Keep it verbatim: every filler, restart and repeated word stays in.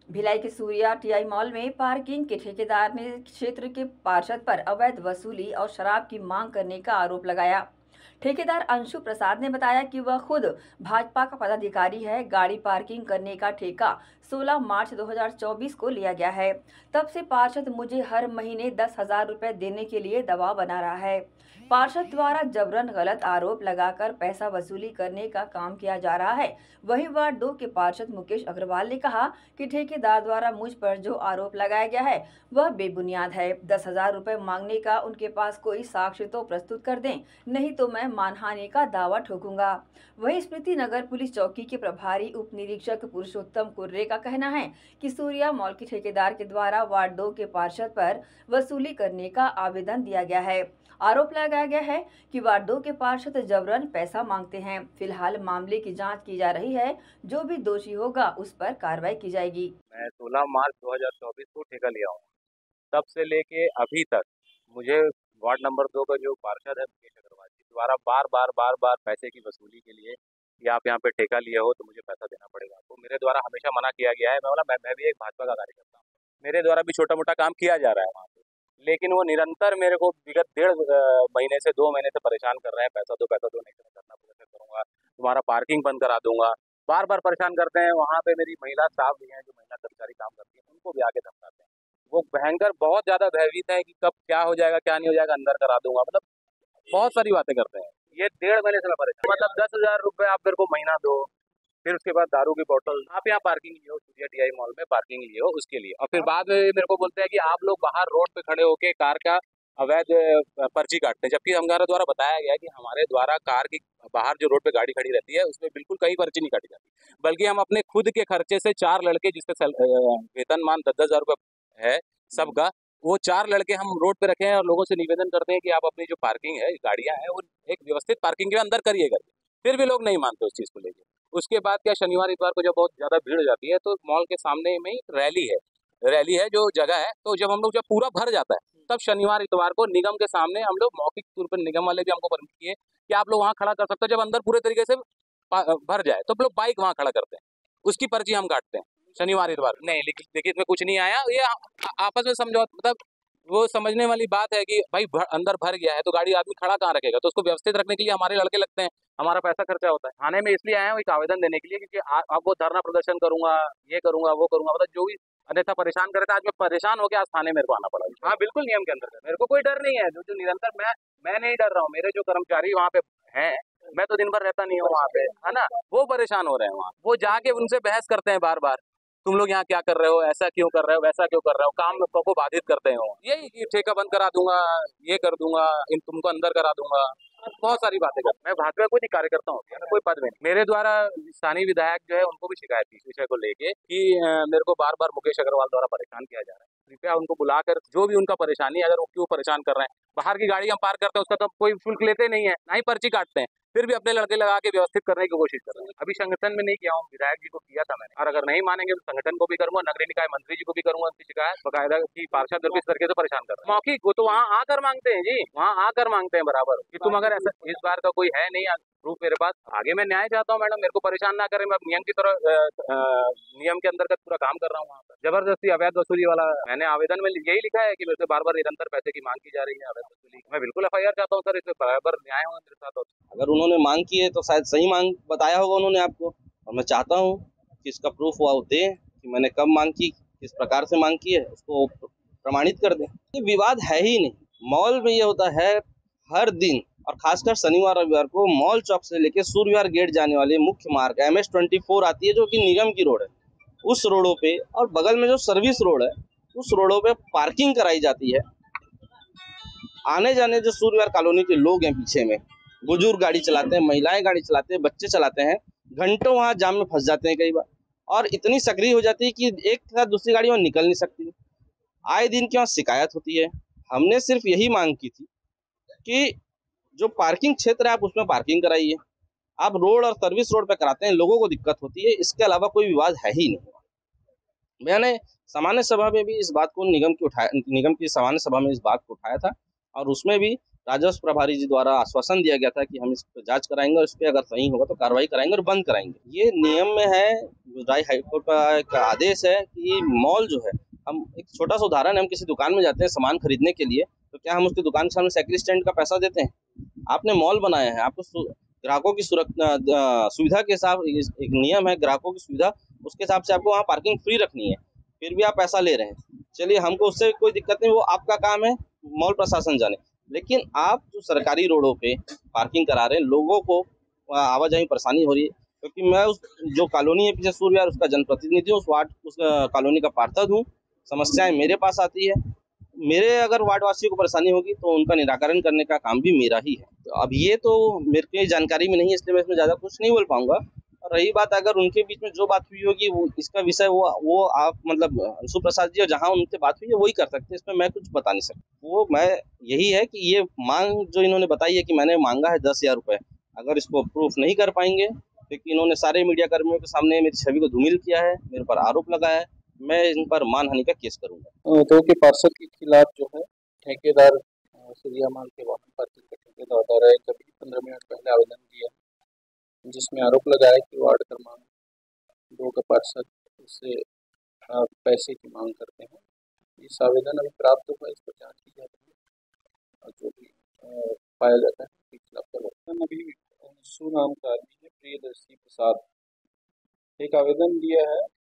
भिलाई के Surya TI mall में parking के ठेकेदार ने क्षेत्र के पार्षद पर अवैध वसूली और शराब की मांग करने का आरोप लगाया। ठेकेदार अंशु प्रसाद ने बताया कि वह खुद भाजपा का पदाधिकारी है। गाड़ी पार्किंग करने का ठेका सोलह मार्च दो हज़ार चौबीस को लिया गया है। तब से पार्षद मुझे हर महीने दस हजार रुपए देने के लिए दबाव बना रहा है। पार्षद द्वारा जबरन गलत आरोप लगाकर पैसा वसूली करने का काम किया जा रहा है। वहीं वार्ड दो के पार्षद मुकेश अग्रवाल ने कहा कि ठेकेदार द्वारा मुझ पर जो आरोप लगाया गया है वह बेबुनियाद है। दस हजार रुपए मांगने का उनके पास कोई साक्ष्य तो प्रस्तुत कर दें, नहीं तो मैं मानहानि का दावा ठोकूंगा। वहीं स्मृति नगर पुलिस चौकी के प्रभारी उप निरीक्षक पुरुषोत्तम कुर्रे का कहना है कि सूर्या मॉल के ठेकेदार के द्वारा वार्ड दो के पार्षद पर वसूली करने का आवेदन दिया गया है। आरोप लगाया गया है कि वार्ड दो के पार्षद जबरन पैसा मांगते हैं। फिलहाल मामले की जांच की जा रही है। जो भी दोषी होगा उस पर कार्रवाई की जाएगी। मैं सोलह मार्च दो हज़ार चौबीस को ठेका लिया हूँ। तब से लेके अभी तक मुझे वार्ड नंबर दो का जो पार्षद है मुकेश अग्रवाल जी द्वारा बार बार बार बार पैसे की वसूली के लिए कि आप यहाँ पे ठेका लिए हो तो मुझे पैसा देना पड़ेगा आपको, मेरे द्वारा हमेशा मना किया गया है। मैं बोला मैं मैं भी एक भाजपा का कार्यकर्ता हूँ, मेरे द्वारा भी छोटा मोटा काम किया जा रहा है वहाँ पे, लेकिन वो निरंतर मेरे को विगत डेढ़ महीने से दो महीने से परेशान कर रहे हैं। पैसा दो पैसा दो, नहीं तो मैं करना पूरा करूँगा, तुम्हारा पार्किंग बंद करा दूंगा। बार बार परेशान करते हैं। वहाँ पे मेरी महिला स्टाफ भी हैं जो महिला कर्मचारी काम करती हैं, उनको भी आगे धमकाते हैं। वो भयंकर बहुत ज्यादा भयभीत है कि कब क्या हो जाएगा क्या नहीं हो जाएगा, अंदर करा दूंगा, मतलब बहुत सारी बातें करते हैं। ये डेढ़ महीने से मैं परेशान, मतलब दस हजार रुपये आप मेरे को महीना दो, फिर उसके बाद दारू की बोतल, आप यहाँ पार्किंग लिए हो सूर्या टीआई मॉल में पार्किंग लिए हो उसके लिए, और फिर बाद में मेरे को बोलते हैं कि आप लोग बाहर रोड पे खड़े होके कार का अवैध पर्ची काटते हैं, जबकि हमारे द्वारा बताया गया कि हमारे द्वारा कार की बाहर जो रोड पे गाड़ी खड़ी रहती है उसमें बिल्कुल कहीं पर्ची नहीं काटी जाती, बल्कि हम अपने खुद के खर्चे से चार लड़के जिससे वेतनमान दस दस हजार रुपये है सबका, वो चार लड़के हम रोड पे रखे हैं और लोगों से निवेदन करते हैं कि आप अपनी जो पार्किंग है गाड़ियां हैं वो एक व्यवस्थित पार्किंग के अंदर करिए करके, फिर भी लोग नहीं मानते उस चीज को लेकर। उसके बाद क्या, शनिवार इतवार को जब बहुत ज्यादा भीड़ हो जाती है तो मॉल के सामने में ही रैली है रैली है जो जगह है, तो जब हम लोग जब पूरा भर जाता है तब शनिवार इतवार को निगम के सामने हम लोग मौखिक तौर पर, निगम वाले भी हमको परमिट किए कि आप लोग वहाँ खड़ा कर सकते हो, जब अंदर पूरे तरीके से भर जाए तो लोग बाइक वहाँ खड़ा करते हैं, उसकी पर्ची हम काटते हैं शनिवार इतवार। नहीं लेकिन देखिए इसमें कुछ नहीं आया, ये आपस में समझो, मतलब वो समझने वाली बात है कि भाई भर, अंदर भर गया है तो गाड़ी आदमी खड़ा कहाँ रखेगा, तो उसको व्यवस्थित रखने के लिए हमारे लड़के लगते हैं, हमारा पैसा खर्चा होता है। थाने में इसलिए आया हूँ एक आवेदन देने के लिए क्योंकि आपको धरना प्रदर्शन करूंगा, ये करूंगा वो करूंगा, मतलब जो भी अन्यथा परेशान करे था, आज मैं परेशान हो गया, आज थाने मेरे को आना पड़ा। हाँ बिल्कुल नियम के अंदर, मेरे को कोई डर नहीं है, जो जो निरंतर मैं मैं नहीं डर रहा हूँ, मेरे जो कर्मचारी वहाँ पे हैं, मैं तो दिन भर रहता नहीं हूँ वहाँ पे, है ना, वो परेशान हो रहे हैं वहाँ, वो जाके उनसे बहस करते हैं बार बार, तुम लोग यहाँ क्या कर रहे हो, ऐसा क्यों कर रहे हो, वैसा क्यों कर रहे हो, काम को बाधित करते हो, यही ठेका बंद करा दूंगा, ये कर दूंगा, इन तुमको अंदर करा दूंगा, बहुत सारी बातें कर। मैं भाजपा कोई नहीं कार्यकर्ता हूँ, कोई पद में नहीं। मेरे द्वारा स्थानीय विधायक जो है उनको भी शिकायत थी इस विषय को लेके कि मेरे को बार बार मुकेश अग्रवाल द्वारा परेशान किया जा रहा है, कृपया उनको बुलाकर जो भी उनका परेशानी है, अगर वो क्यों परेशान कर रहे हैं, बाहर की गाड़ी हम पार करते हैं उसका तो कोई शुल्क लेते नहीं है, ना ही पर्ची काटते हैं, फिर भी अपने लड़के लगा के व्यवस्थित करने की कोशिश कर रहे हैं। अभी संगठन में नहीं किया हूँ, विधायक जी को किया था मैंने, और अगर नहीं मानेंगे तो संगठन को भी करूंगा, नगरीय निकाय मंत्री जी को भी करूंगा उनकी शिकायत बकायदा की पार्षद किस तरीके से परेशान कर रहे हैं। मौखिक वो तो वहाँ आकर मांगते हैं जी, वहाँ आकर मांगते हैं बराबर कि तुम अगर ऐसा, इस बार का कोई है नहीं प्रूफ मेरे पास, आगे मैं न्याय चाहता हूँ मैडम, मेरे को परेशान ना करें, मैं नियम की तरह नियम के अंतर्गत पूरा काम कर रहा हूँ वहाँ पर। जबरदस्ती अवैध वसूली वाला, मैंने आवेदन में यही लिखा है कि मेरे से बार बार निरंतर पैसे की मांग की जा रही है, अवैध वसूली, मैं बिल्कुल एफ आई आर चाहता हूँ सर, इसमें बराबर न्याय हो मेरे साथ। अगर उन्होंने मांग की है तो शायद सही मांग बताया होगा उन्होंने आपको, और मैं चाहता हूँ कि इसका प्रूफ वो दे कि मैंने कब मांग की, किस प्रकार से मांग की है, उसको प्रमाणित कर दें। ये विवाद है ही नहीं, मॉल में ये होता है हर दिन, और खासकर शनिवार रविवार को मॉल चौक से लेके सूर्यविहार गेट जाने वाले मुख्य मार्ग एम एस ट्वेंटी फोर आती है जो कि निगम की रोड है, उस रोडों पे और बगल में जो सर्विस रोड है उस रोडों पे पार्किंग कराई जाती है। आने जाने जो सूर्यविहार कॉलोनी के लोग हैं, पीछे में बुजुर्ग गाड़ी चलाते हैं, महिलाएं गाड़ी चलाते हैं, बच्चे चलाते हैं, घंटों वहाँ जाम में फंस जाते हैं कई बार, और इतनी सक्रिय हो जाती है कि एक के साथ दूसरी गाड़ी वहाँ निकल नहीं सकती। आए दिन की वहाँ शिकायत होती है। हमने सिर्फ यही मांग की थी कि जो पार्किंग क्षेत्र है आप उसमें पार्किंग कराइए, आप रोड और सर्विस रोड पे कराते हैं, लोगों को दिक्कत होती है, इसके अलावा कोई विवाद है ही नहीं। मैंने सामान्य सभा में भी इस बात को निगम की उठाया निगम की सामान्य सभा में इस बात को उठाया था, और उसमें भी राजस्व प्रभारी जी द्वारा आश्वासन दिया गया था कि हम इस पर जांच कराएंगे और इस पर अगर सही होगा तो कार्रवाई कराएंगे और बंद कराएंगे। ये नियम में है, गुजरात हाईकोर्ट का एक आदेश है कि मॉल जो है, हम एक छोटा सा उदाहरण है, हम किसी दुकान में जाते हैं सामान खरीदने के लिए, तो क्या हम उसकी दुकान के सामने साइकिल स्टैंड का पैसा देते हैं? आपने मॉल बनाया है, आपको ग्राहकों की सुरक्षा सुविधा के हिसाब, एक नियम है ग्राहकों की सुविधा, उसके हिसाब से आपको वहाँ पार्किंग फ्री रखनी है, फिर भी आप पैसा ले रहे हैं। चलिए, हमको उससे कोई दिक्कत नहीं, वो आपका काम है, मॉल प्रशासन जाने। लेकिन आप जो सरकारी रोडों पे पार्किंग करा रहे हैं, लोगों को आवाजाही परेशानी हो रही है, क्योंकि मैं उस जो कॉलोनी है पीछे सूर्य विहार, उसका जनप्रतिनिधि हूँ, उस वार्ड उस कॉलोनी का पार्षद हूँ। समस्याएं मेरे पास आती है, मेरे अगर वार्ड वासियों को परेशानी होगी तो उनका निराकरण करने का काम भी मेरा ही है। तो अब ये तो मेरे को जानकारी में नहीं है, इसलिए मैं इसमें ज़्यादा कुछ नहीं बोल पाऊंगा। और रही बात अगर उनके बीच में जो बात हुई होगी, वो इसका विषय वो वो आप मतलब अंशु प्रसाद जी और जहाँ उनसे बात हुई है वही कर सकते हैं, इसमें मैं कुछ बता नहीं सकता। वो मैं यही है कि ये मांग जो इन्होंने बताई है कि मैंने मांगा है दस हजार रुपये, अगर इसको प्रूफ नहीं कर पाएंगे, क्योंकि इन्होंने सारे मीडिया कर्मियों के सामने मेरी छवि को धूमिल किया है, मेरे पर आरोप लगाया है, मैं इन पर मानहानि का केस करूंगा। तो के पार्षद के खिलाफ जो है ठेकेदार सूर्या माल के वाहन पार्किंग का ठेकेदार द्वारा एक अभी पंद्रह मिनट पहले आवेदन दिया, जिसमें आरोप लगाया कि वार्ड क्रमांक दो का पार्षद उससे पैसे की मांग करते हैं। इस आवेदन अभी प्राप्त हुआ, इस पर जांच की जा रही है और जो भी पाया जाता है उसके खिलाफ कार्रवाई। अभी अंशु नाम का आदमी है, प्रियदर्शी प्रसाद, एक आवेदन दिया है